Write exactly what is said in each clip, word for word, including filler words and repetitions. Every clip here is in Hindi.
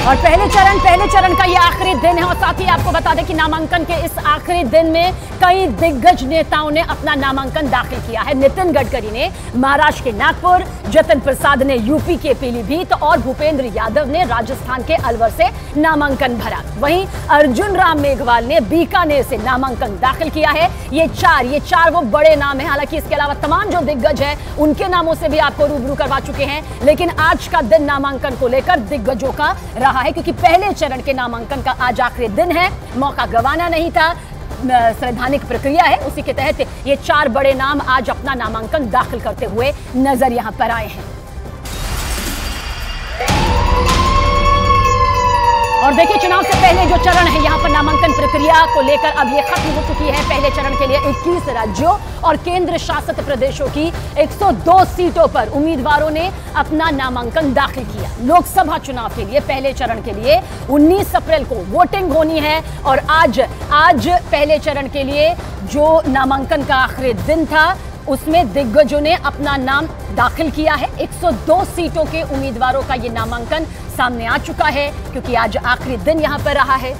और पहले चरण पहले चरण का ये आखिरी दिन है और साथ ही आपको बता दें कि नामांकन के इस आखिरी दिन में कई दिग्गज नेताओं ने अपना नामांकन दाखिल किया है। नितिन गडकरी ने महाराष्ट्र के नागपुर, जतिन प्रसाद ने यूपी के पीलीभीत और भूपेंद्र यादव ने राजस्थान के अलवर से नामांकन भरा। वहीं अर्जुन राम मेघवाल ने बीकानेर से नामांकन दाखिल किया है। ये चार ये चार वो बड़े नाम है। हालांकि इसके अलावा तमाम जो दिग्गज है उनके नामों से भी आपको रूबरू करवा चुके हैं, लेकिन आज का दिन नामांकन को लेकर दिग्गजों का रहा है, क्योंकि पहले चरण के नामांकन का आज आखिरी दिन है। मौका गंवाना नहीं था, संवैधानिक प्रक्रिया है, उसी के तहत ये चार बड़े नाम आज अपना नामांकन दाखिल करते हुए नजर यहां पर आए हैं। और देखिए, चुनाव से पहले जो चरण है यहां पर नामांकन प्रक्रिया को लेकर अब ये खत्म हो चुकी है। पहले चरण के लिए इक्कीस राज्यों और केंद्र शासित प्रदेशों की एक सौ दो सीटों पर उम्मीदवारों ने अपना नामांकन दाखिल किया। लोकसभा चुनाव के लिए पहले चरण के लिए उन्नीस अप्रैल को वोटिंग होनी है और आज आज पहले चरण के लिए जो नामांकन का आखिरी दिन था उसमें दिग्गजों ने अपना नाम दाखिल किया है। एक सौ दो सीटों के उम्मीदवारों का यह नामांकन सामने आ चुका है, क्योंकि आज आखिरी दिन यहां पर रहा है।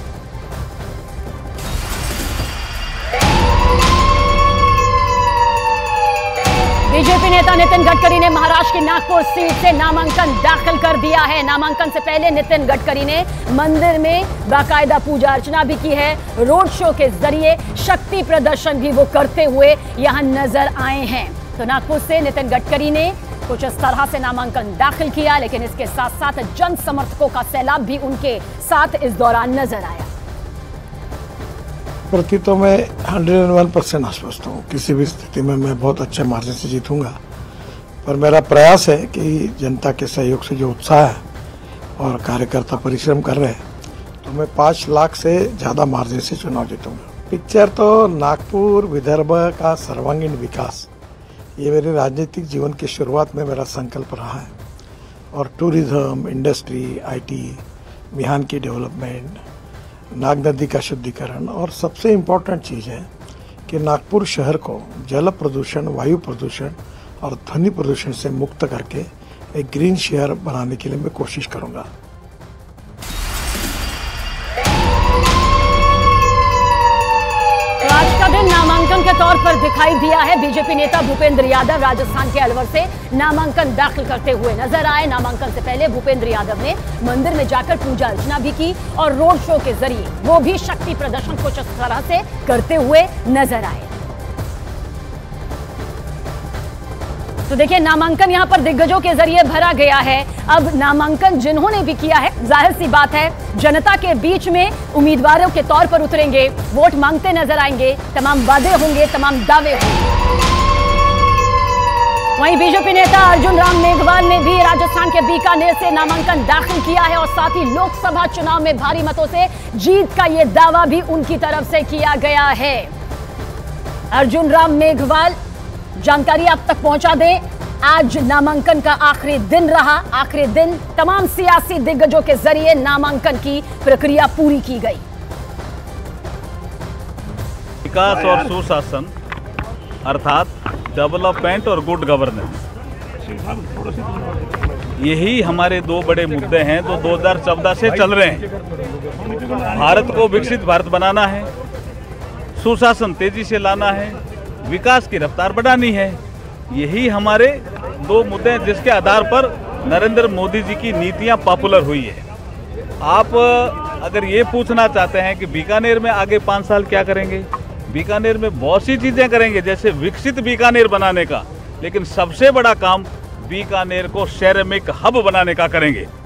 बीजेपी नेता नितिन गडकरी ने महाराष्ट्र की नागपुर सीट से नामांकन दाखिल कर दिया है। नामांकन से पहले नितिन गडकरी ने मंदिर में बाकायदा पूजा अर्चना भी की है। रोड शो के जरिए शक्ति प्रदर्शन भी वो करते हुए यहां नजर आए हैं। तो नागपुर से नितिन गडकरी ने कुछ इस तरह से नामांकन दाखिल किया, लेकिन इसके साथ साथ जन समर्थकों का सैलाब भी उनके साथ इस दौरान नजर आया। प्रति तो मैं हंड्रेड एंड वन परसेंट आश्वस्त हूँ, किसी भी स्थिति में मैं बहुत अच्छे मार्जिन से जीतूंगा। पर मेरा प्रयास है कि जनता के सहयोग से जो उत्साह है और कार्यकर्ता परिश्रम कर रहे हैं, तो मैं पाँच लाख से ज़्यादा मार्जिन से चुनाव जीतूंगा। पिक्चर तो नागपुर विदर्भ का सर्वांगीण विकास, ये मेरे राजनीतिक जीवन की शुरुआत में मेरा संकल्प रहा है। और टूरिज्म, इंडस्ट्री, आईटी, मिहान की डेवलपमेंट, नाग नदी का शुद्धिकरण और सबसे इम्पोर्टेंट चीज़ है कि नागपुर शहर को जल प्रदूषण, वायु प्रदूषण और ध्वनि प्रदूषण से मुक्त करके एक ग्रीन शहर बनाने के लिए मैं कोशिश करूंगा। आज का दिन नामांकन के तौर पर दिखाई दिया है। बीजेपी नेता भूपेंद्र यादव राजस्थान के अलवर से नामांकन दाखिल करते हुए नजर आए। नामांकन से पहले भूपेंद्र यादव ने मंदिर में जाकर पूजा अर्चना भी की और रोड शो के जरिए वो भी शक्ति प्रदर्शन कुछ इस तरह से करते हुए नजर आए। तो देखिए, नामांकन यहां पर दिग्गजों के जरिए भरा गया है। अब नामांकन जिन्होंने भी किया है, जाहिर सी बात है जनता के बीच में उम्मीदवारों के तौर पर उतरेंगे, वोट मांगते नजर आएंगे, तमाम वादे होंगे, तमाम दावे होंगे। वहीं बीजेपी नेता अर्जुन राम मेघवाल ने भी राजस्थान के बीकानेर से नामांकन दाखिल किया है और साथ ही लोकसभा चुनाव में भारी मतों से जीत का यह दावा भी उनकी तरफ से किया गया है। अर्जुन राम मेघवाल, जानकारी आप तक पहुंचा दें, आज नामांकन का आखिरी दिन रहा। आखिरी दिन तमाम सियासी दिग्गजों के जरिए नामांकन की प्रक्रिया पूरी की गई। विकास और सुशासन अर्थात डेवलपमेंट और गुड गवर्नेंस, यही हमारे दो बड़े मुद्दे हैं जो दो हज़ार चौदह से चल रहे हैं। भारत को विकसित भारत बनाना है, सुशासन तेजी से लाना है, विकास की रफ्तार बढ़ानी है। यही हमारे दो मुद्दे हैं जिसके आधार पर नरेंद्र मोदी जी की नीतियां पॉपुलर हुई है। आप अगर ये पूछना चाहते हैं कि बीकानेर में आगे पाँच साल क्या करेंगे, बीकानेर में बहुत सी चीज़ें करेंगे, जैसे विकसित बीकानेर बनाने का, लेकिन सबसे बड़ा काम बीकानेर को सिरेमिक हब बनाने का करेंगे।